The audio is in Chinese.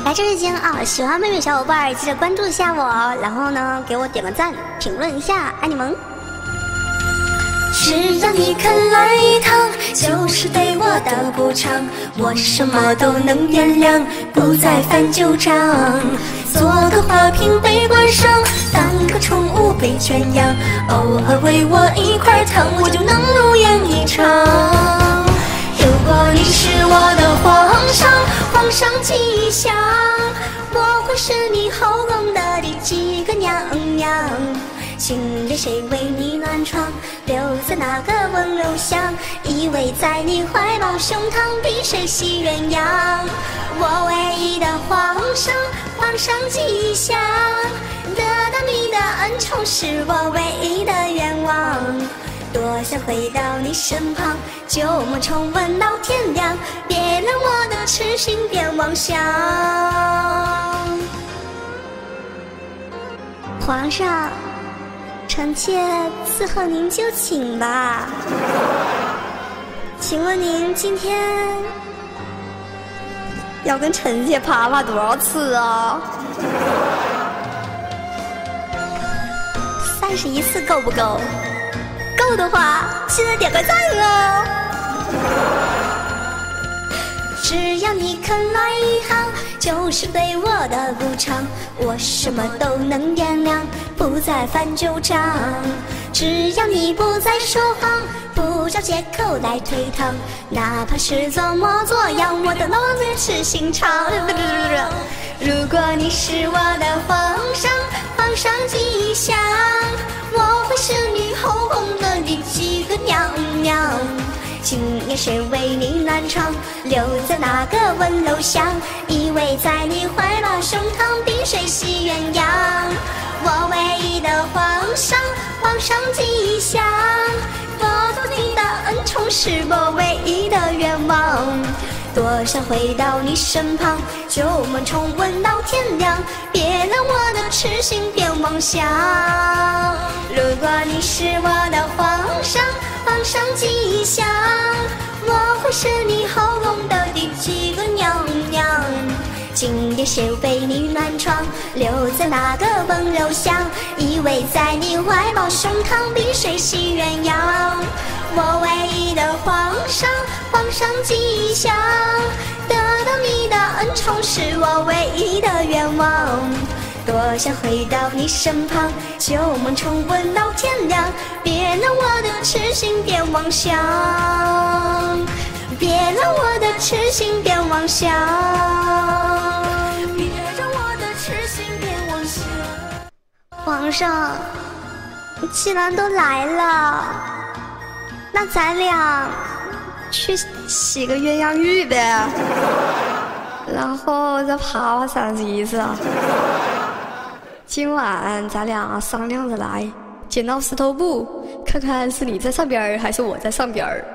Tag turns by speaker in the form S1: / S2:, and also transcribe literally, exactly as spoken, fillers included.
S1: 来这之前啊，喜欢妹妹小伙伴记得关注一下我，然后呢给我点个赞，评论一下，爱你们。
S2: 只要你肯来一趟，就是对我的补偿，我什么都能原谅，不再翻旧账。做个花瓶被关上，当个宠物被圈养，偶尔喂我一块糖，我就能如愿以偿。如果你是我的皇上，皇上吉祥，我会是你后宫的第几个娘娘？今夜谁为你暖床，留在那个温柔乡，依偎在你怀抱，胸膛比谁喜鸳鸯。我唯一的皇上，皇上吉祥，得到你的恩宠是我唯一的愿望。多想回到你身旁，旧梦重温到天亮，别让我的痴心变妄想。
S1: 皇上，臣妾伺候您就寝吧。请问您今天要跟臣妾啪啪多少次啊？三十一次够不够？够的话，记得点个赞哦。
S2: 只要你肯来一趟，就是对我的补偿，我什么都能原谅，不再翻旧账。只要你不再说谎，不找借口来推搪，哪怕是做模作样，我都能自痴心肠。如果你是我的皇上，皇上吉祥，我会是你后宫的第几个娘娘？今夜谁为你暖床，留在那个温柔乡，依偎在你怀抱，胸膛比谁喜鸳鸯。我唯一的皇上，皇上吉祥，得到你的恩宠是我唯一的愿望。多想回到你身旁，旧梦重温到天亮，别让我的痴心变妄想。如果你是我的皇上，皇上吉祥，我会是你后宫的第几个娘娘？今夜谁为你暖床，留在那个温柔乡，依偎在你怀抱，胸膛比谁喜鸳鸯。我唯一的皇上，皇上吉祥，得到你的恩宠是我唯一的愿望。多想回到你身旁，旧梦重温到天亮，别让我的痴心变妄想，别让我的痴心变妄想，别让我的痴心变妄想。
S1: 皇上，既然都来了，那咱俩去洗个鸳鸯浴呗，然后再爬爬三十一次。今晚咱俩商量着来，剪刀石头布，看看是你在上边儿还是我在上边儿。